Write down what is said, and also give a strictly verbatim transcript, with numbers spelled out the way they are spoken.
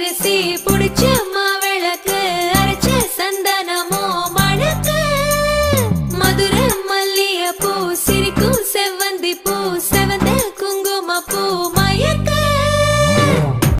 பச்சரிசி புடிச்ச மாவிளக்கு அரைச்ச சந்தனமோ மணக்கு மதுரை மல்லிய பூ சிரிக்கும் செவ்வந்தி பூ செவந்த